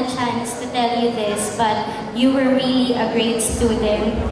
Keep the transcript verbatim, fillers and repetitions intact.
chance to tell you this, but you were really a great student.